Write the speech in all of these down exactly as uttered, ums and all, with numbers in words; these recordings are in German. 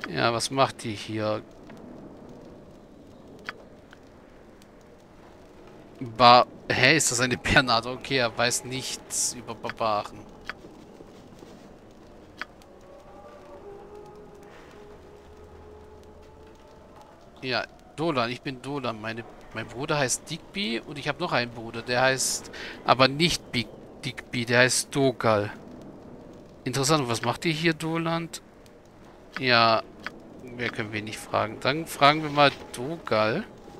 Ja, was macht die hier? Bar... Hä, ist das eine Bernarde? Okay, er weiß nichts über Barbaren. Ja, Dolan, ich bin Dolan. Meine, mein Bruder heißt Digby und ich habe noch einen Bruder, der heißt aber nicht Big Digby, der heißt Dogal. Interessant, was macht ihr hier, Doland? Ja, mehr können wir nicht fragen. Dann fragen wir mal Dogal.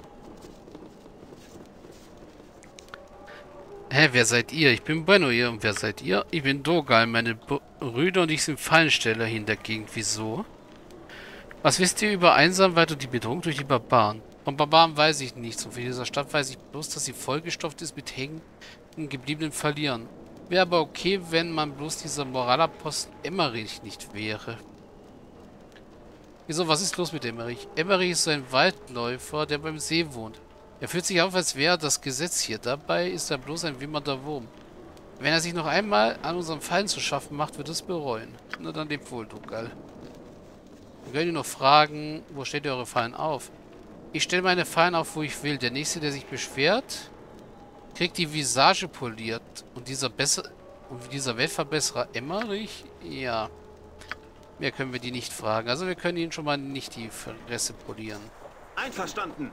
Hä, wer seid ihr? Ich bin Benno hier. Und wer seid ihr? Ich bin Dogal. Meine Brüder und ich sind Fallensteller hier in der Gegend. Wieso? Was wisst ihr über Einsamkeit und die Bedrohung durch die Barbaren? Von Barbaren weiß ich nichts. Und für diese Stadt weiß ich bloß, dass sie vollgestopft ist mit hängen gebliebenen Verlierern. Wäre aber okay, wenn man bloß dieser Moralapostel Emmerich nicht wäre. Wieso, was ist los mit Emmerich? Emmerich ist so ein Waldläufer, der beim See wohnt. Er fühlt sich auf, als wäre das Gesetz hier. Dabei ist er bloß ein wimmernder Wurm. Wenn er sich noch einmal an unseren Fallen zu schaffen macht, wird es bereuen. Na dann lebt wohl, Dugal. Wir können ihn noch fragen, wo stellt ihr eure Fallen auf? Ich stelle meine Fallen auf, wo ich will. Der Nächste, der sich beschwert, kriegt die Visage poliert. Und dieser besser und dieser Weltverbesserer Emmerich? Ja. Mehr können wir die nicht fragen. Also wir können ihnen schon mal nicht die Fresse polieren. Einverstanden.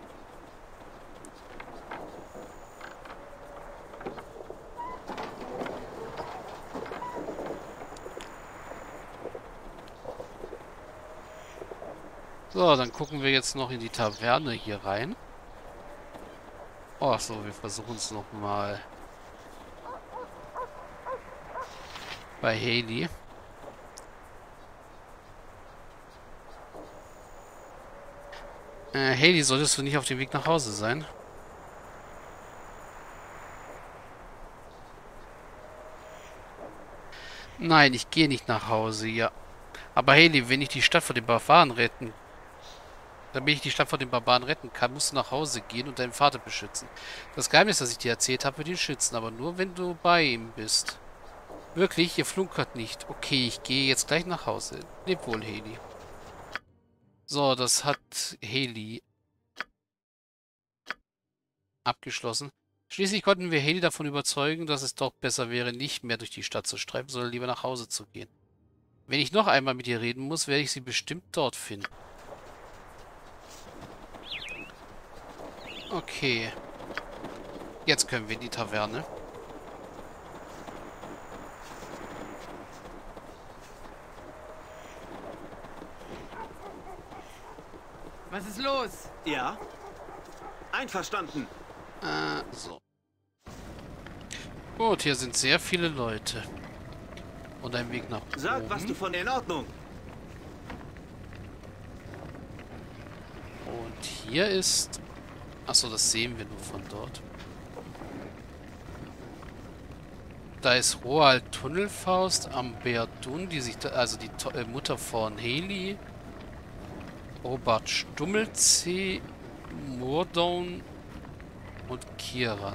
So, dann gucken wir jetzt noch in die Taverne hier rein. Oh, so, wir versuchen es nochmal bei Haley. Äh, Haley, solltest du nicht auf dem Weg nach Hause sein? Nein, ich gehe nicht nach Hause, ja. Aber Haley, wenn ich die Stadt vor den Barbaren retten, damit ich die Stadt vor den Barbaren retten kann, musst du nach Hause gehen und deinen Vater beschützen. Das Geheimnis, das ich dir erzählt habe, wird ihn schützen, aber nur, wenn du bei ihm bist. Wirklich, ihr flunkert nicht. Okay, ich gehe jetzt gleich nach Hause. Leb wohl, Haley. So, das hat Haley abgeschlossen. Schließlich konnten wir Haley davon überzeugen, dass es doch besser wäre, nicht mehr durch die Stadt zu streifen, sondern lieber nach Hause zu gehen. Wenn ich noch einmal mit ihr reden muss, werde ich sie bestimmt dort finden. Okay. Jetzt können wir in die Taverne. Was ist los? Ja? Einverstanden. Äh, so. Gut, hier sind sehr viele Leute. Und ein Weg nach oben. Sag, was du von in Ordnung. Und hier ist... Achso, das sehen wir nur von dort. Da ist Roald Tunnelfaust am Berdun, die sich da, also die To- äh, Mutter von Haley. Robert Stummelzeh, Murdown und Kieran.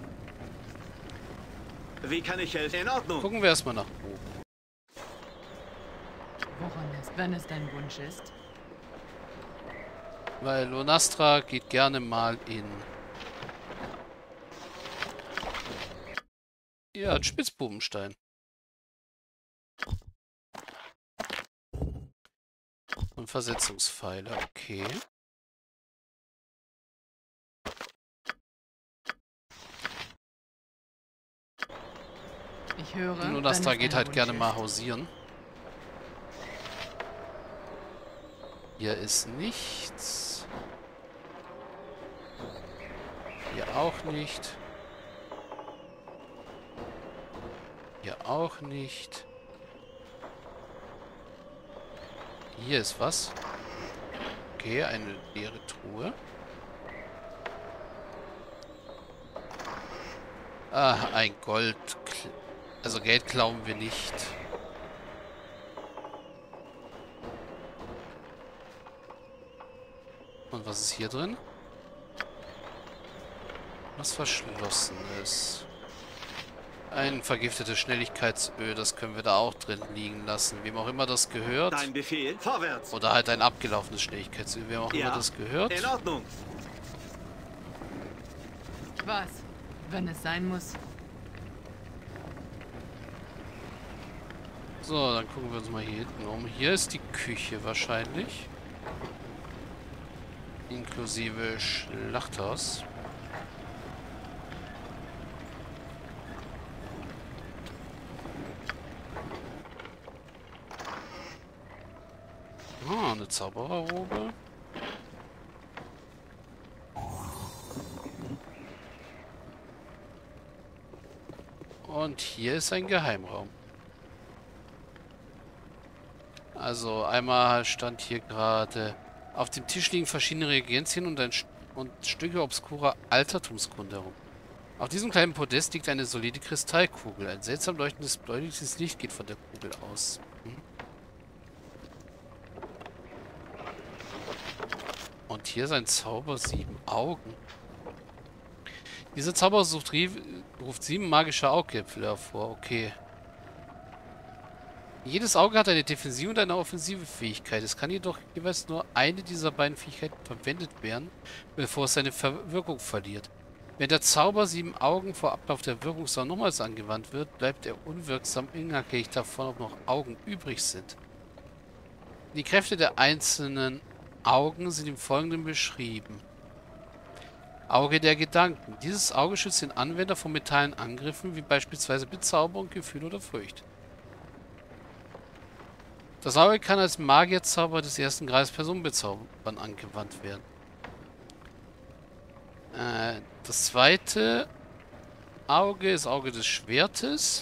Wie kann ich helfen? In Ordnung. Gucken wir erstmal nach oben. Woran es, wenn es dein Wunsch ist? Weil Lunastra geht gerne mal in... Ja, Spitzbubenstein. Und Versetzungspfeile, okay. Ich höre. Lunastra wenn es geht dein halt Wunsch gerne ist. mal hausieren. Hier ist nichts. Hier auch nicht. Hier auch nicht. Hier ist was. Okay, eine leere Truhe. Ah, ein Gold. Also Geld klauen wir nicht. Und was ist hier drin? Was Verschlossenes. Ein vergiftetes Schnelligkeitsöl, das können wir da auch drin liegen lassen. Wem auch immer das gehört. Dein Befehl, vorwärts. Oder halt ein abgelaufenes Schnelligkeitsöl, wem auch Ja. immer das gehört. In Ordnung. Was? Wenn es sein muss. So, dann gucken wir uns mal hier hinten um. Hier ist die Küche wahrscheinlich. Inklusive Schlachthaus. Ah, eine Zaubererrobe. Und hier ist ein Geheimraum. Also einmal stand hier gerade, auf dem Tisch liegen verschiedene Reagenzien und, ein, und Stücke obskurer Altertumskunde herum. Auf diesem kleinen Podest liegt eine solide Kristallkugel. Ein seltsam leuchtendes, bläuliches Licht geht von der Kugel aus. Hm. Und hier ist ein Zauber sieben Augen. Dieser Zauber sucht, ruft sieben magische Augäpfel hervor. Okay. Jedes Auge hat eine defensive und eine offensive Fähigkeit. Es kann jedoch jeweils nur eine dieser beiden Fähigkeiten verwendet werden, bevor es seine Wirkung verliert. Wenn der Zauber sieben Augen vor Ablauf der Wirkungsdauer nochmals angewandt wird, bleibt er unwirksam, unabhängig davon, ob noch Augen übrig sind. Die Kräfte der einzelnen Augen sind im Folgenden beschrieben. Auge der Gedanken. Dieses Auge schützt den Anwender vor mentalen Angriffen, wie beispielsweise Bezauberung, Gefühl oder Furcht. Das Auge kann als Magierzauber des ersten Grades Personenbezaubern angewandt werden. Äh, das zweite Auge ist Auge des Schwertes.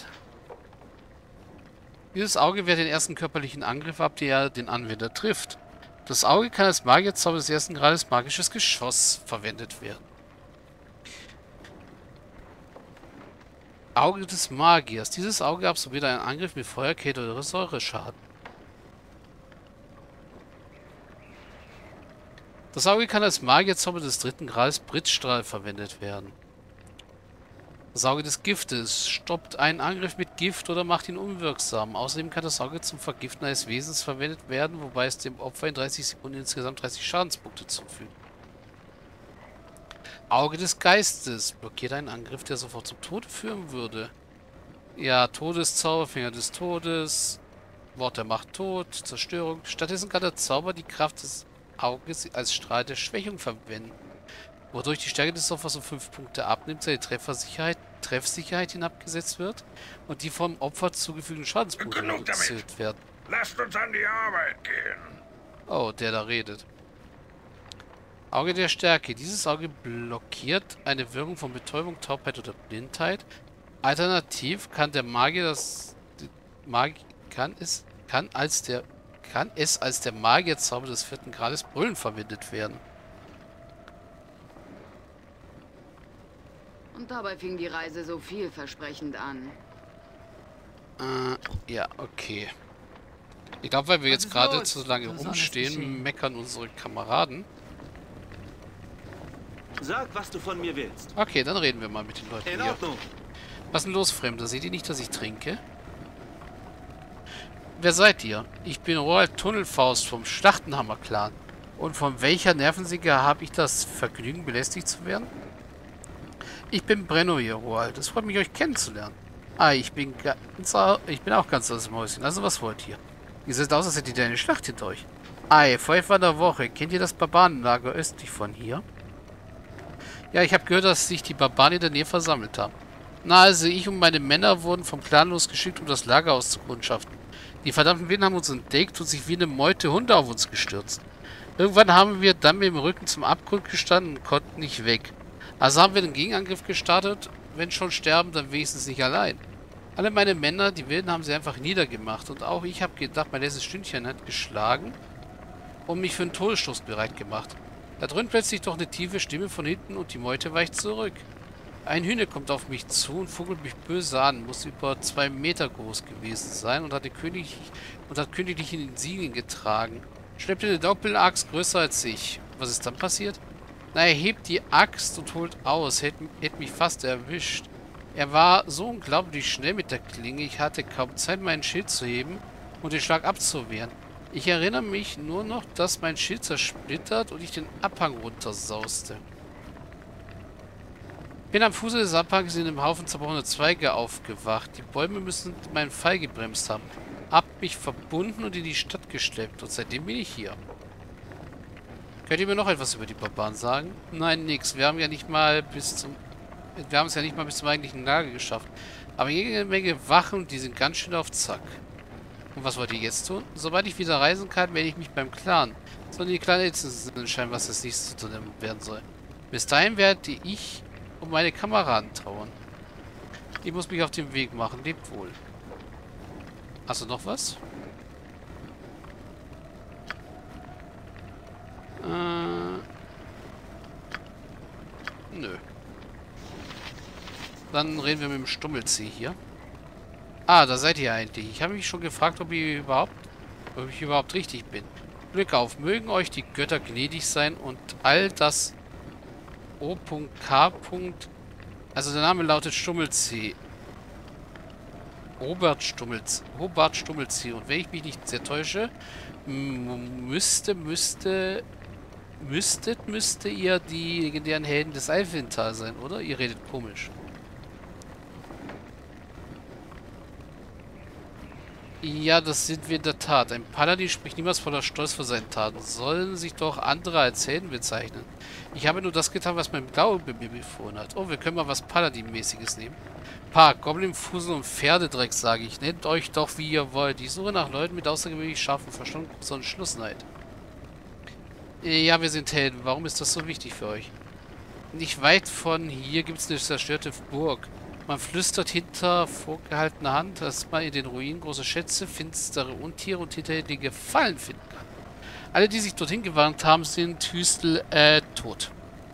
Dieses Auge wehrt den ersten körperlichen Angriff ab, der den Anwender trifft. Das Auge kann als Magierzauber des ersten Grades magisches Geschoss verwendet werden. Auge des Magiers. Dieses Auge absorbiert einen Angriff mit Feuer, Kälte oder Säureschaden. Das Auge kann als Magierzauber des dritten Grades Blitzstrahl verwendet werden. Das Auge des Giftes stoppt einen Angriff mit Gift oder macht ihn unwirksam. Außerdem kann das Auge zum Vergiften eines Wesens verwendet werden, wobei es dem Opfer in dreißig Sekunden insgesamt dreißig Schadenspunkte zufügt. Auge des Geistes blockiert einen Angriff, der sofort zum Tode führen würde. Ja, Todeszauber, Finger des Todes, Wort der Macht Tod, Zerstörung. Stattdessen kann der Zauber die Kraft des Auges als Strahl der Schwächung verwenden, wodurch die Stärke des Opfers um fünf Punkte abnimmt, seine Treffersicherheit, Treffsicherheit hinabgesetzt wird und die vom Opfer zugefügten Schadenspunkte reduziert werden. Lasst uns an die Arbeit gehen. Oh, der da redet. Auge der Stärke. Dieses Auge blockiert eine Wirkung von Betäubung, Taubheit oder Blindheit. Alternativ kann der Magier das Magier kann es kann als der kann es als der Magierzauber des vierten Grades Brüllen verwendet werden. Und dabei fing die Reise so vielversprechend an. Äh, ja, okay. Ich glaube, weil wir Was jetzt ist gerade los? zu lange Was soll das rumstehen, geschehen? meckern unsere Kameraden. Sag, was du von mir willst. Okay, dann reden wir mal mit den Leuten In hier. Ordnung. Was ist denn los, Fremder? Seht ihr nicht, dass ich trinke? Wer seid ihr? Ich bin Roald Tunnelfaust vom Schlachtenhammer-Clan. Und von welcher Nervensäge habe ich das Vergnügen, belästigt zu werden? Ich bin Brenno hier, Roald. Es freut mich, euch kennenzulernen. Ah, ich bin ganz, au- ich bin auch ganz aus dem Häuschen. Also, was wollt ihr? Ihr seht aus, als hättet ihr eine Schlacht hinter euch. Ei, vor etwa einer Woche. Kennt ihr das Barbarenlager östlich von hier? Ja, ich habe gehört, dass sich die Barbaren in der Nähe versammelt haben. Na, also ich und meine Männer wurden vom Clan losgeschickt, um das Lager auszukundschaften. Die verdammten Wilden haben uns entdeckt und sich wie eine Meute Hunde auf uns gestürzt. Irgendwann haben wir dann mit dem Rücken zum Abgrund gestanden und konnten nicht weg. Also haben wir den Gegenangriff gestartet. Wenn schon sterben, dann wenigstens nicht allein. Alle meine Männer, die Wilden, haben sie einfach niedergemacht. Und auch ich habe gedacht, mein letztes Stündchen hat geschlagen und mich für einen Todesstoß bereit gemacht. Da dröhnt plötzlich doch eine tiefe Stimme von hinten und die Meute weicht zurück. Ein Hühner kommt auf mich zu und vogelt mich böse an, muss über zwei Meter groß gewesen sein und hat, die König und hat königlich in den Siegeln getragen. Schleppte eine Doppelaxt größer als ich. Was ist dann passiert? Na, er hebt die Axt und holt aus, hätte, hätte mich fast erwischt. Er war so unglaublich schnell mit der Klinge, ich hatte kaum Zeit, mein Schild zu heben und den Schlag abzuwehren. Ich erinnere mich nur noch, dass mein Schild zersplittert und ich den Abhang runtersauste. Bin am Fuße des Abhangs in einem Haufen zerbrochener Zweige aufgewacht. Die Bäume müssen meinen Pfeil gebremst haben. Hab mich verbunden und in die Stadt geschleppt und seitdem bin ich hier. Könnt ihr mir noch etwas über die Barbaren sagen? Nein, nix. Wir haben ja nicht mal bis zum... Wir haben es ja nicht mal bis zum eigentlichen Lager geschafft. Aber jede Menge Wachen, die sind ganz schön auf Zack. Und was wollt ihr jetzt tun? Sobald ich wieder reisen kann, werde ich mich beim Clan. Sondern die kleinen Instanzen entscheiden, was das nächste zu tun werden soll. Bis dahin werde ich um meine Kameraden trauern. Ich muss mich auf den Weg machen. Lebt wohl. Hast du noch was? Äh... Nö. Dann reden wir mit dem Stummelzeh hier. Ah, da seid ihr eigentlich. Ich habe mich schon gefragt, ob ihr überhaupt, ob ich überhaupt richtig bin. Glück auf. Mögen euch die Götter gnädig sein und all das O K. Also der Name lautet Stummelzeh. Robert Stummelzeh. Robert Stummelzeh. Und wenn ich mich nicht sehr täusche, müsste, müsste, müsstet, müsste ihr die legendären Helden des Alfental sein, oder? Ihr redet komisch. Ja, das sind wir in der Tat. Ein Paladin spricht niemals voller Stolz vor seinen Taten. Sollen sich doch andere als Helden bezeichnen. Ich habe nur das getan, was mein Glaube mir befohlen hat. Oh, wir können mal was Paladin-mäßiges nehmen. Park, Goblin-Fusel und Pferdedreck, sage ich. Nennt euch doch, wie ihr wollt. Ich suche nach Leuten mit außergewöhnlich scharfem Verstand und Schlussneid. Ja, wir sind Helden. Warum ist das so wichtig für euch? Nicht weit von hier gibt es eine zerstörte Burg. Man flüstert hinter vorgehaltener Hand, dass man in den Ruinen große Schätze, finstere Untiere und hinterhältige Fallen finden kann. Alle, die sich dorthin gewandt haben, sind Hüstel, äh, tot.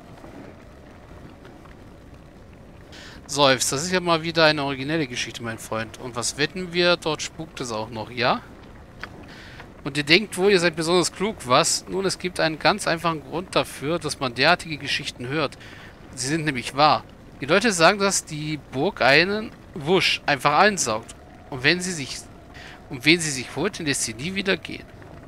Seufz, das ist ja mal wieder eine originelle Geschichte, mein Freund. Und was wetten wir? Dort spukt es auch noch, ja? Und ihr denkt wohl, ihr seid besonders klug, was? Nun, es gibt einen ganz einfachen Grund dafür, dass man derartige Geschichten hört. Sie sind nämlich wahr. Die Leute sagen, dass die Burg einen Wusch einfach einsaugt. Und wenn sie sich, und wen sie sich holt, dann lässt sie nie wieder gehen.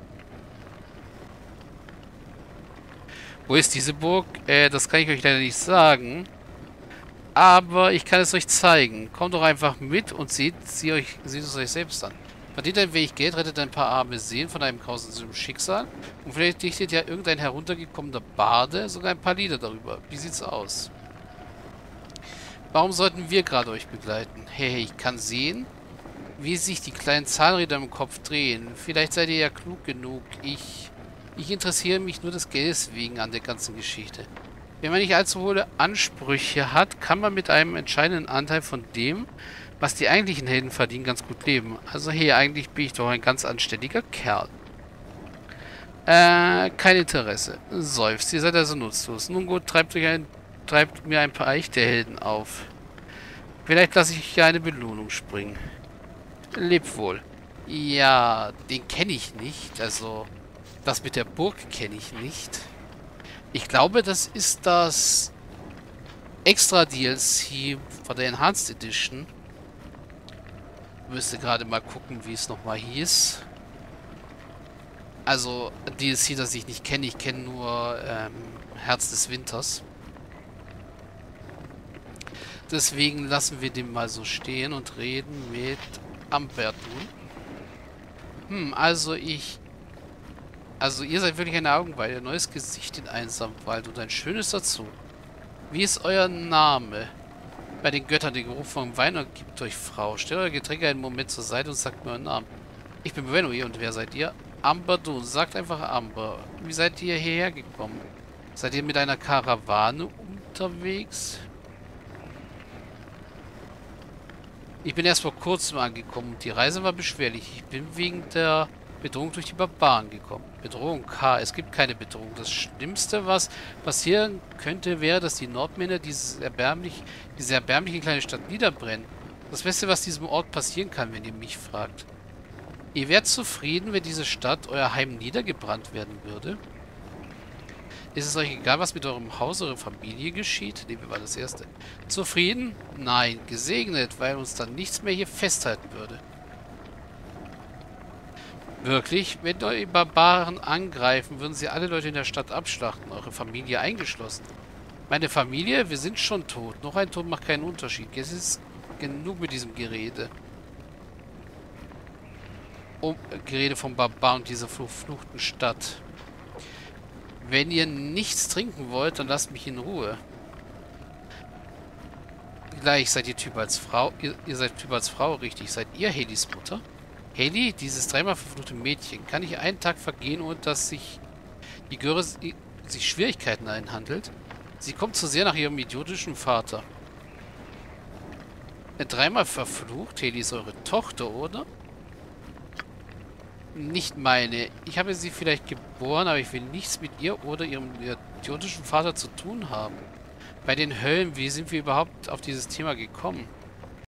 Wo ist diese Burg? Äh, das kann ich euch leider nicht sagen. Aber ich kann es euch zeigen. Kommt doch einfach mit und seht, sie euch, seht es euch selbst an. Verdient ein wenig Geld, rettet ein paar arme Seelen von einem grausenden Schicksal. Und vielleicht dichtet ja irgendein heruntergekommener Barde sogar ein paar Lieder darüber. Wie sieht's aus? Warum sollten wir gerade euch begleiten? Hey, ich kann sehen, wie sich die kleinen Zahnräder im Kopf drehen. Vielleicht seid ihr ja klug genug. Ich, ich interessiere mich nur des Geldes wegen an der ganzen Geschichte. Wenn man nicht allzu hohe Ansprüche hat, kann man mit einem entscheidenden Anteil von dem, was die eigentlichen Helden verdienen, ganz gut leben. Also hey, eigentlich bin ich doch ein ganz anständiger Kerl. Äh, kein Interesse. Seufzt, ihr seid also nutzlos. Nun gut, treibt euch ein Treibt mir ein paar echte Helden auf. Vielleicht lasse ich ja eine Belohnung springen. Lebt wohl. Ja, den kenne ich nicht. Also, das mit der Burg kenne ich nicht. Ich glaube, das ist das extra D L C von der Enhanced Edition. Ich müsste gerade mal gucken, wie es nochmal hieß. Also, D L C, das ich nicht kenne. Ich kenne nur ähm, Herz des Winters. Deswegen lassen wir den mal so stehen und reden mit Amberdun. Hm, also ich... Also ihr seid wirklich eine Augenweide. Neues Gesicht in Einsamwald und ein schönes dazu. Wie ist euer Name? Bei den Göttern den Geruch vom Wein und gebt euch Frau. Stellt euer Getränke einen Moment zur Seite und sagt mir euren Namen. Ich bin Benue und wer seid ihr? Amberdun. Sagt einfach Amber. Wie seid ihr hierher gekommen? Seid ihr mit einer Karawane unterwegs? Ich bin erst vor kurzem angekommen und die Reise war beschwerlich. Ich bin wegen der Bedrohung durch die Barbaren gekommen. Bedrohung? Ha, es gibt keine Bedrohung. Das Schlimmste, was passieren könnte, wäre, dass die Nordmänner dieses erbärmlich, diese erbärmliche kleine Stadt niederbrennen. Das Beste, was diesem Ort passieren kann, wenn ihr mich fragt. Ihr wärt zufrieden, wenn diese Stadt, euer Heim, niedergebrannt werden würde? Ist es euch egal, was mit eurem Haus, eurer Familie geschieht? Ne, wir waren das Erste. Zufrieden? Nein. Gesegnet, weil uns dann nichts mehr hier festhalten würde. Wirklich? Wenn die Barbaren angreifen, würden sie alle Leute in der Stadt abschlachten, eure Familie eingeschlossen. Meine Familie? Wir sind schon tot. Noch ein Tod macht keinen Unterschied. Es ist genug mit diesem Gerede. Um, Gerede vom Barbaren und dieser verfluchten Stadt. Wenn ihr nichts trinken wollt, dann lasst mich in Ruhe. Gleich seid ihr Typ als Frau. Ihr, ihr seid Typ als Frau, richtig. Seid ihr Haley's Mutter? Haley, dieses dreimal verfluchte Mädchen. Kann nicht einen Tag vergehen, ohne dass sich die Göre sich Schwierigkeiten einhandelt? Sie kommt zu sehr nach ihrem idiotischen Vater. Dreimal verflucht? Haley ist eure Tochter, oder? Nicht meine. Ich habe sie vielleicht geboren, aber ich will nichts mit ihr oder ihrem idiotischen Vater zu tun haben. Bei den Höllen, wie sind wir überhaupt auf dieses Thema gekommen?